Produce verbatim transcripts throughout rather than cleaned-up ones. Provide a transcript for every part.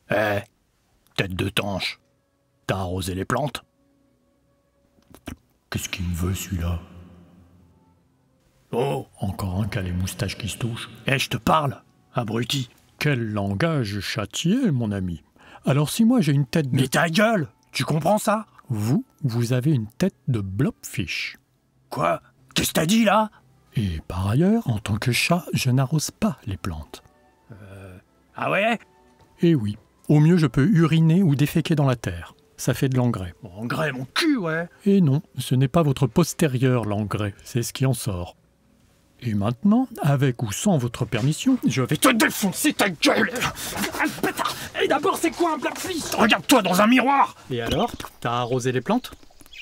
Eh, tête de tanche, t'as arrosé les plantes? Qu'est-ce qu'il me veut, celui-là? Oh, Encore un qui a les moustaches qui se touchent. eh, je te parle, abruti. Quel langage châtié, mon ami. Alors si moi j'ai une tête de... Mais ta gueule, tu comprends ça? Vous, vous avez une tête de blobfish. Quoi? Qu'est-ce que t'as dit là? Et par ailleurs, en tant que chat, je n'arrose pas les plantes. Ah ouais? Et oui, au mieux je peux uriner ou déféquer dans la terre. Ça fait de l'engrais. Bon, engrais mon cul, ouais. Et non, ce n'est pas votre postérieur l'engrais, c'est ce qui en sort. Et maintenant, avec ou sans votre permission, je vais... Te défoncer ta gueule! Ah, pétard! Et d'abord, c'est quoi un blackfish? Regarde-toi dans un miroir! Et alors, t'as arrosé les plantes?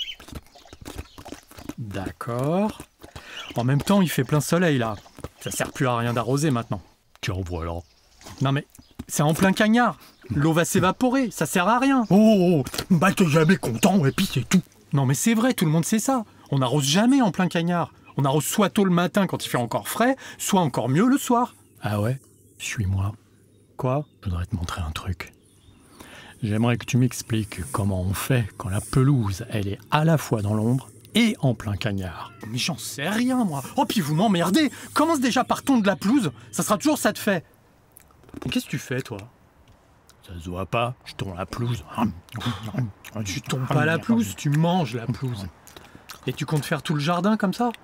D'accord. En même temps, il fait plein soleil là. Ça sert plus à rien d'arroser maintenant. Tiens, voilà. Non mais, c'est en plein cagnard. L'eau va s'évaporer, ça sert à rien. Oh, bah t'es jamais content, et puis c'est tout. Non mais c'est vrai, tout le monde sait ça. On n'arrose jamais en plein cagnard. On arrose soit tôt le matin quand il fait encore frais, soit encore mieux le soir. Ah ouais? Suis-moi. Quoi? Je voudrais te montrer un truc. J'aimerais que tu m'expliques comment on fait quand la pelouse, elle est à la fois dans l'ombre et en plein cagnard. Mais j'en sais rien, moi. Oh, puis vous m'emmerdez. Commence déjà par tondre de la pelouse. Ça sera toujours ça de fait. Qu'est-ce que tu fais, toi? Ça se voit pas, je tourne la pelouse. Tu tombes pas la pelouse, tu manges la pelouse. Et tu comptes faire tout le jardin comme ça?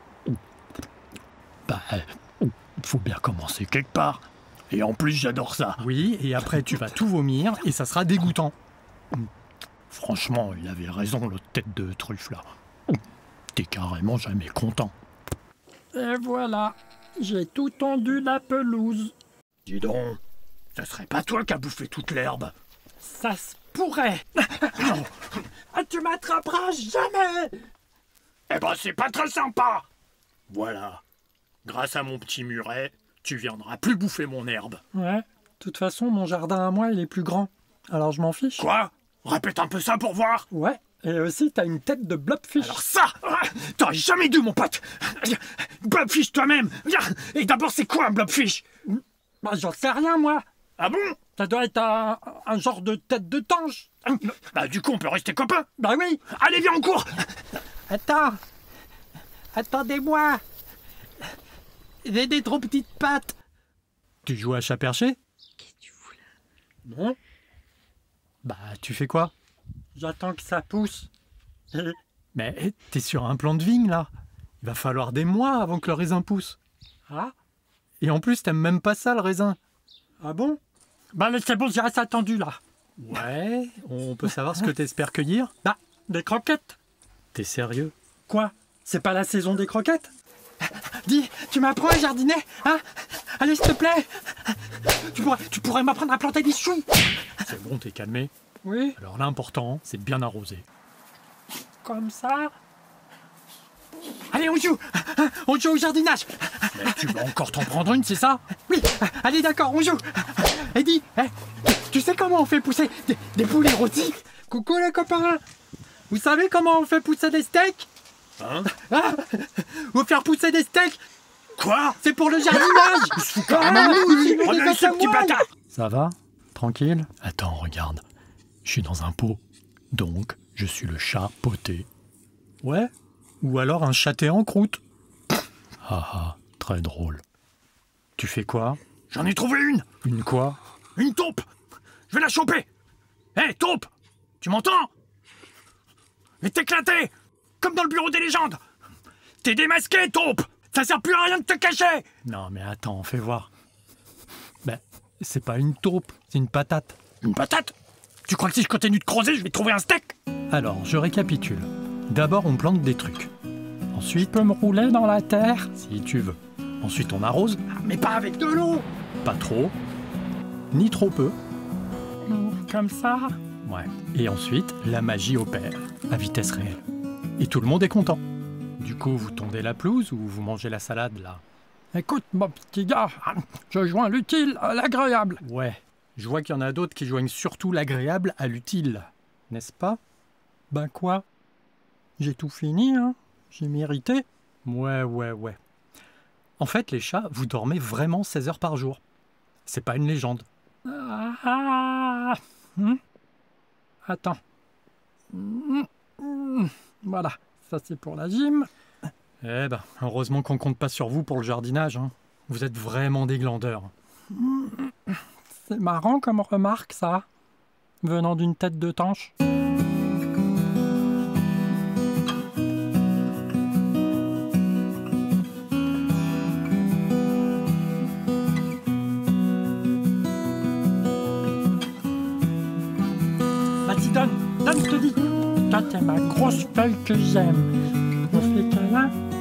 Bah, faut bien commencer quelque part. Et en plus, j'adore ça. Oui, et après tu vas tout vomir et ça sera dégoûtant. Franchement, il avait raison, l'autre tête de truffe là. T'es carrément jamais content. Et voilà, j'ai tout tendu la pelouse. Dis donc, ça serait pas toi qui as bouffé toute l'herbe? Ça se pourrait. Ah, tu m'attraperas jamais. Eh ben, c'est pas très sympa. Voilà. Grâce à mon petit muret, tu viendras plus bouffer mon herbe. Ouais, de toute façon, mon jardin à moi, il est plus grand. Alors je m'en fiche. Quoi? Répète un peu ça pour voir. Ouais, et aussi, t'as une tête de blobfish. Alors ça, t'aurais jamais dû, mon pote. Blobfish toi-même. Et d'abord, c'est quoi un blobfish? Bah, j'en sais rien, moi. Ah bon? Ça doit être un, un genre de tête de tanche. Bah du coup, on peut rester copains. Bah oui. Allez, viens, on court. Attends. Attendez-moi. J'ai des trop petites pattes. Tu joues à chat perché? Qu'est-ce que tu fous là? Non. Bah, tu fais quoi? J'attends que ça pousse. Mais t'es sur un plan de vigne, là. Il va falloir des mois avant que le raisin pousse. Ah? Et en plus, t'aimes même pas ça, le raisin. Ah bon? Bah, c'est bon, j'ai assez attendu, là. Ouais, on peut savoir ce que t'espères cueillir? Bah, des croquettes. T'es sérieux? Quoi? C'est pas la saison des croquettes? Dis, tu m'apprends à jardiner, hein? Allez, s'il te plaît. Tu pourrais, tu pourrais m'apprendre à planter des choux. C'est bon, t'es calmé. Oui, Alors l'important, c'est de bien arroser. comme ça. Allez, on joue. On joue au jardinage. Mais tu vas encore t'en prendre une, c'est ça? Oui, allez, d'accord, on joue. Et dis, hein, tu, tu sais comment on fait pousser des, des poulets rôtis? Coucou les copains. Vous savez comment on fait pousser des steaks? Hein? Ah, vous faire pousser des steaks, Quoi? c'est pour le jardinage. Il se fout carrément de nous, lui. Ah, Regarde ce petit bâtard. Ça va? Tranquille? Attends, regarde. Je suis dans un pot. Donc, je suis le chat poté. Ouais? Ou alors un châté en croûte. Ah ah, très drôle. Tu fais quoi? J'en ai trouvé une. Une quoi? Une taupe. Je vais la choper. Hé, taupe, tu m'entends? Et t'éclater, comme dans le bureau des légendes. T'es démasqué, taupe. Ça sert plus à rien de te cacher. Non mais attends, fais voir. Ben, c'est pas une taupe, c'est une patate. Une patate? Tu crois que si je continue de creuser, je vais trouver un steak? Alors, je récapitule. D'abord, on plante des trucs. Ensuite, Tu peux me rouler dans la terre? si tu veux. Ensuite, on arrose, Mais pas avec de l'eau. pas trop, ni trop peu. Comme ça? Ouais. Et ensuite, la magie opère, à vitesse réelle. Et tout le monde est content. Du coup, vous tondez la pelouse ou vous mangez la salade, là? Écoute, mon petit gars, je joins l'utile à l'agréable. Ouais. Je vois qu'il y en a d'autres qui joignent surtout l'agréable à l'utile. N'est-ce pas? Ben quoi? J'ai tout fini, hein? J'ai mérité. Ouais, ouais, ouais. En fait, les chats, vous dormez vraiment seize heures par jour. C'est pas une légende. Ah, hmm. Attends. Hmm, hmm. Voilà, ça c'est pour la gym. Eh ben, heureusement qu'on compte pas sur vous pour le jardinage. Hein. Vous êtes vraiment des glandeurs. C'est marrant comme remarque, ça, venant d'une tête de tanche. Vas-y, donne, donne, je te dis. Toi, t'es ma grosse feuille que j'aime. On fait câlin.